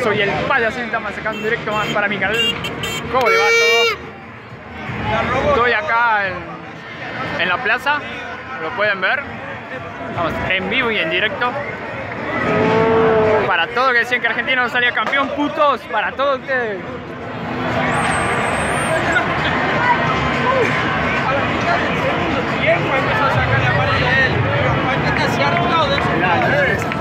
soy el payaso, estamos sacando un directo más para mi canal. ¿Cómo le va todo? Estoy acá en la plaza, lo pueden ver. Vamos, en vivo y en directo. Para todos que decían que Argentina no salía campeón, putos, para todos ustedes. Empezó a sacar la pared de él.